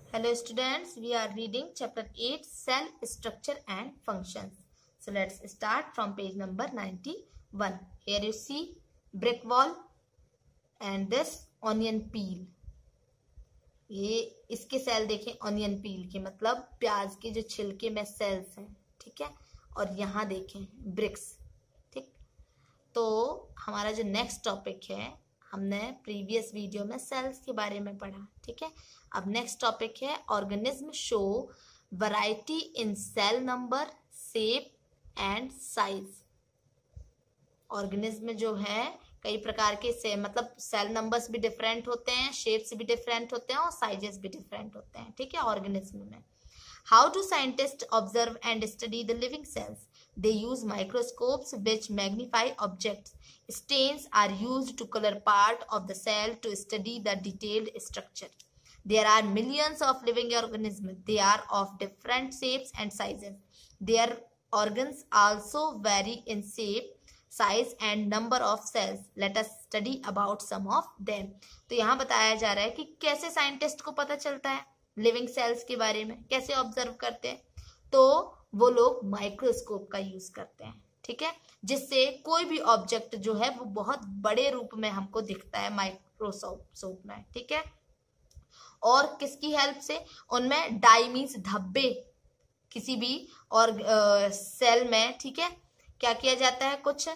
Hello students, we are reading chapter 8 cell structure and functions. So let's start from page number 91. Here you see brick wall and this onion peel. ये इसके cell देखें onion पील के मतलब प्याज के जो छिलके में सेल्स हैं, ठीक है। और यहाँ देखें ब्रिक्स, ठीक। तो हमारा जो नेक्स्ट टॉपिक है, हमने प्रीवियस वीडियो में सेल्स के बारे में पढ़ा, ठीक है। अब नेक्स्ट टॉपिक है organism show variety in cell number, shape and size. Organism जो है कई प्रकार के से मतलब सेल नंबर्स भी डिफरेंट होते हैं, शेप्स भी डिफरेंट होते हैं और साइजेस भी डिफरेंट होते हैं, ठीक है। ऑर्गेनिज्म में how do scientist observe and study the living cells? They use microscopes which magnify objects. Stains are used to color part of the cell to study the detailed structure. There are millions of living organisms. They are of different shapes and sizes. Their organs also vary in shape, size and number of cells. Let us study about some of them. तो यहाँ बताया जा रहा है कि कैसे scientist को पता चलता है लिविंग सेल्स के बारे में, कैसे ऑब्जर्व करते हैं। तो वो लोग माइक्रोस्कोप का यूज करते हैं, ठीक है, जिससे कोई भी ऑब्जेक्ट जो है वो बहुत बड़े रूप में हमको दिखता है माइक्रोस्कोप में, ठीक है। और किसकी हेल्प से? उनमें डाई मींस धब्बे किसी भी और सेल में, ठीक है, क्या किया जाता है, कुछ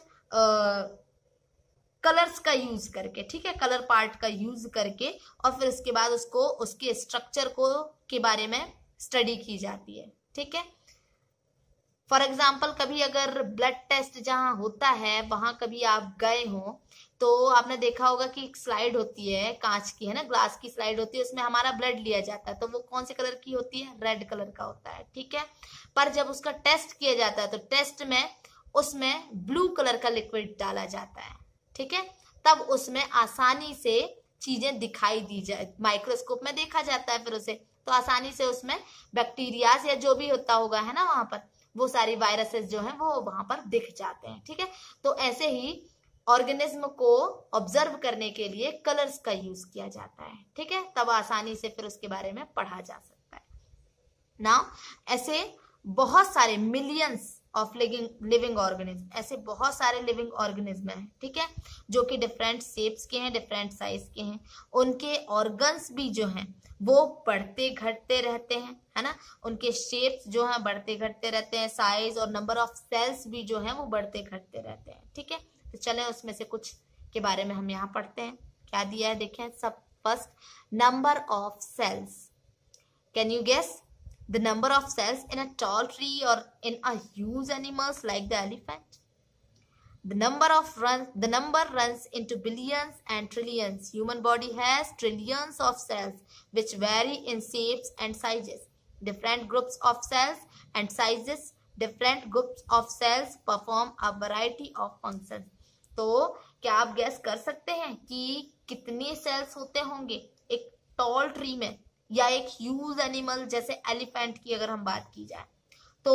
कलर्स का यूज करके, ठीक है, कलर पार्ट का यूज करके और फिर उसके बाद उसको उसके स्ट्रक्चर को के बारे में स्टडी की जाती है, ठीक है। फॉर एग्जाम्पल कभी अगर ब्लड टेस्ट जहां होता है वहां कभी आप गए हो तो आपने देखा होगा कि एक स्लाइड होती है, कांच की है ना, ग्लास की स्लाइड होती है, उसमें हमारा ब्लड लिया जाता है। तो वो कौन से कलर की होती है? रेड कलर का होता है, ठीक है। पर जब उसका टेस्ट किया जाता है तो टेस्ट में उसमें ब्लू कलर का लिक्विड डाला जाता है, ठीक है। तब उसमें आसानी से चीजें दिखाई दी जाए, माइक्रोस्कोप में देखा जाता है, फिर उसे तो आसानी से उसमें बैक्टीरिया या जो भी होता होगा है ना, वहां पर वो सारी वायरसेस जो हैं वो वहां पर दिख जाते हैं, ठीक है। तो ऐसे ही ऑर्गेनिज्म को ऑब्जर्व करने के लिए कलर्स का यूज किया जाता है, ठीक है। तब आसानी से फिर उसके बारे में पढ़ा जा सकता है। नाउ ऐसे बहुत सारे मिलियंस ऑफ लिविंग ऑर्गेनिज्म, ऐसे बहुत सारे लिविंग ऑर्गेनिज्म हैं, ठीक है, जो कि डिफरेंट शेप्स के हैं, डिफरेंट साइज के हैं। उनके ऑर्गन्स भी जो हैं वो बढ़ते घटते रहते हैं, है ना। उनके शेप्स जो हैं बढ़ते घटते रहते हैं, साइज और नंबर ऑफ सेल्स भी जो हैं वो बढ़ते घटते रहते हैं, ठीक है। तो चलें उसमें से कुछ के बारे में हम यहाँ पढ़ते हैं। क्या दिया है देखें। सब first, number of cells. Can you guess the number of cells in a tall tree or in a huge animals like the elephant? The number runs into billions and trillions. Human body has trillions of cells which vary in shapes and sizes. Different groups of cells and sizes, different groups of cells perform a variety of functions. तो क्या आप gas कर सकते हैं कि कितने sales होते होंगे एक टॉल ट्री में या एक ह्यूज एनिमल जैसे एलिफेंट की अगर हम बात की जाए तो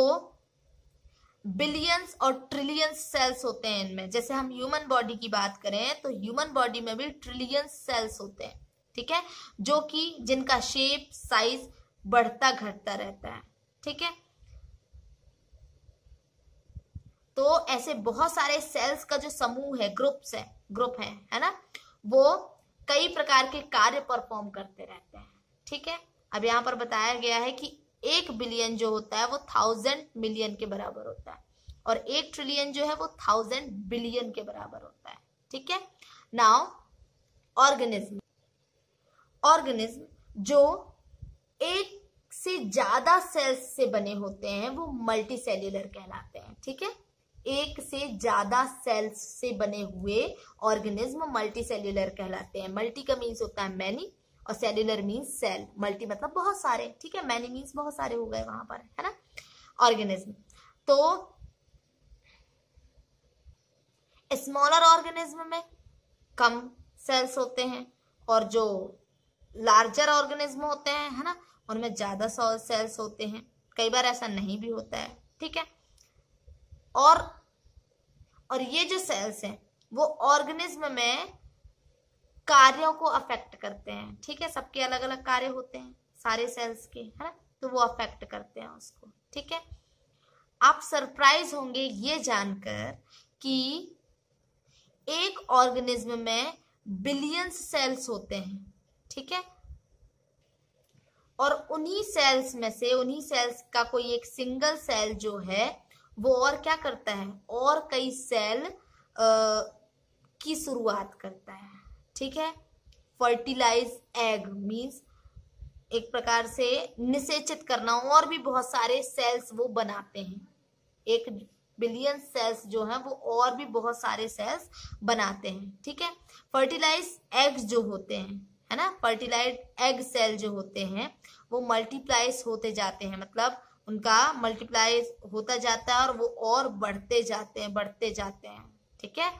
बिलियंस और ट्रिलियंस सेल्स होते हैं इनमें। जैसे हम ह्यूमन बॉडी की बात करें तो ह्यूमन बॉडी में भी ट्रिलियंस सेल्स होते हैं, ठीक है, जो कि जिनका शेप साइज बढ़ता घटता रहता है, ठीक है। तो ऐसे बहुत सारे सेल्स का जो समूह है, ग्रुप है ना, वो कई प्रकार के कार्य परफॉर्म करते रहते हैं, ठीक है। अब यहाँ पर बताया गया है कि 1 बिलियन जो होता है वो 1000 मिलियन के बराबर होता है और 1 ट्रिलियन जो है वो 1000 बिलियन के बराबर होता है, ठीक है। नाउ ऑर्गेनिज्म जो एक से ज्यादा सेल्स से बने होते हैं वो मल्टी सेल्यूलर कहलाते हैं, ठीक है। एक से ज्यादा सेल्स से बने हुए ऑर्गेनिज्म मल्टी सेल्यूलर कहलाते हैं। मल्टी का मीन्स होता है मैनी और सेल्यूलर मीन्स सेल। मल्टी मतलब बहुत सारे, ठीक है, मैनी मीन्स बहुत सारे हो गए वहां पर, है ना, ऑर्गेनिज्म। तो स्मॉलर ऑर्गेनिज्म में कम सेल्स होते हैं और जो लार्जर ऑर्गेनिज्म होते हैं, है ना, उनमें ज्यादा सेल्स होते हैं। कई बार ऐसा नहीं भी होता है, ठीक है। और ये जो सेल्स हैं वो ऑर्गेनिज्म में कार्यों को अफेक्ट करते हैं, ठीक है। सबके अलग अलग कार्य होते हैं। सारे सेल्स के, है ना, तो वो अफेक्ट करते हैं उसको। ठीक है, आप सरप्राइज होंगे ये जानकर कि एक ऑर्गेनिज्म में बिलियंस सेल्स होते हैं। ठीक है, और उन्हीं सेल्स में से, उन्हीं सेल्स का कोई एक सिंगल सेल जो है वो और क्या करता है, और कई सेल की शुरुआत करता है। ठीक है, फर्टिलाइज एग मीन्स एक प्रकार से निषेचित करना, और भी बहुत सारे सेल्स वो बनाते हैं। एक बिलियन सेल्स जो है वो और भी बहुत सारे सेल्स बनाते हैं। ठीक है, फर्टिलाइज एग्स जो होते हैं, है ना, फर्टिलाइज एग सेल जो होते हैं वो मल्टीप्लाइज होते जाते हैं, मतलब उनका मल्टीप्लाइज होता जाता है और वो और बढ़ते जाते हैं। ठीक है,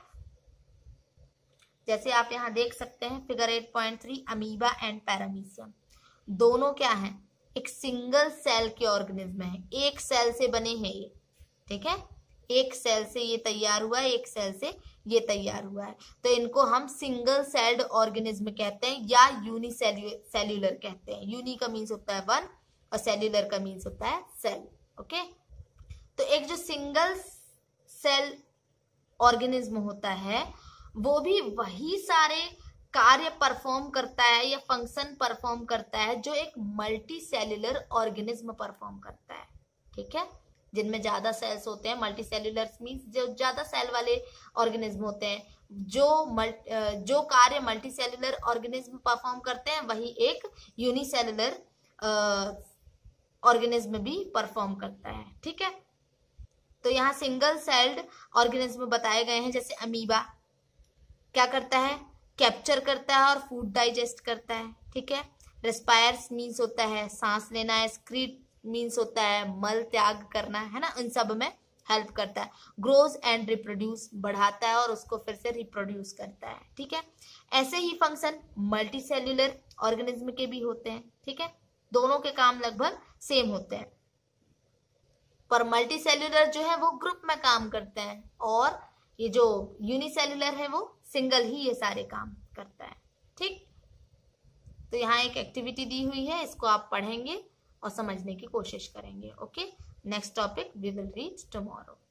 जैसे आप यहाँ देख सकते हैं फिगर 8.3, अमीबा एंड पैरामीशियम दोनों क्या है, एक सिंगल सेल के ऑर्गेनिज्म है, एक सेल से बने हैं ये। ठीक है, एक सेल से ये तैयार हुआ है, एक सेल से ये तैयार हुआ है, तो इनको हम सिंगल सेल्ड ऑर्गेनिज्म कहते हैं या यूनिसेल्यूलर कहते हैं। यूनि का मीन्स होता है वन और सेल्यूलर का मीन्स होता है सेल। ओके, तो एक जो सिंगल सेल ऑर्गेनिज्म होता है वो भी वही सारे कार्य परफॉर्म करता है या फंक्शन परफॉर्म करता है जो एक मल्टी सेल्यूलर ऑर्गेनिज्म परफॉर्म करता है। ठीक है, जिनमें ज्यादा सेल्स होते हैं, मल्टी सेल्यूलर मीन्स जो ज्यादा सेल वाले ऑर्गेनिज्म होते हैं, जो कार्य मल्टी सेल्यूलर ऑर्गेनिज्म परफॉर्म करते हैं वही एक यूनिसेल्यूलर ऑर्गेनिज्म भी परफॉर्म करता है। ठीक है, तो यहाँ सिंगल सेल्ड ऑर्गेनिज्म बताए गए हैं, जैसे अमीबा क्या करता है, कैप्चर करता है और फूड डाइजेस्ट करता है। ठीक है, रेस्पायर्स मीन्स होता है सांस लेना है, एक्सक्रीट मीन्स होता है मल त्याग करना, है ना, इन सब में हेल्प करता है। ग्रोज एंड रिप्रोड्यूस बढ़ाता है और उसको फिर से रिप्रोड्यूस करता है। ठीक है, ऐसे ही फंक्शन मल्टी सेल्यूलर ऑर्गेनिज्म के भी होते हैं। ठीक है, दोनों के काम लगभग सेम होते हैं, पर मल्टी सेल्यूलर जो है वो ग्रुप में काम करते हैं और ये जो यूनिसेल्यूलर है वो सिंगल ही ये सारे काम करता है। ठीक, तो यहाँ एक एक्टिविटी दी हुई है, इसको आप पढ़ेंगे और समझने की कोशिश करेंगे। Okay, next topic we will read tomorrow.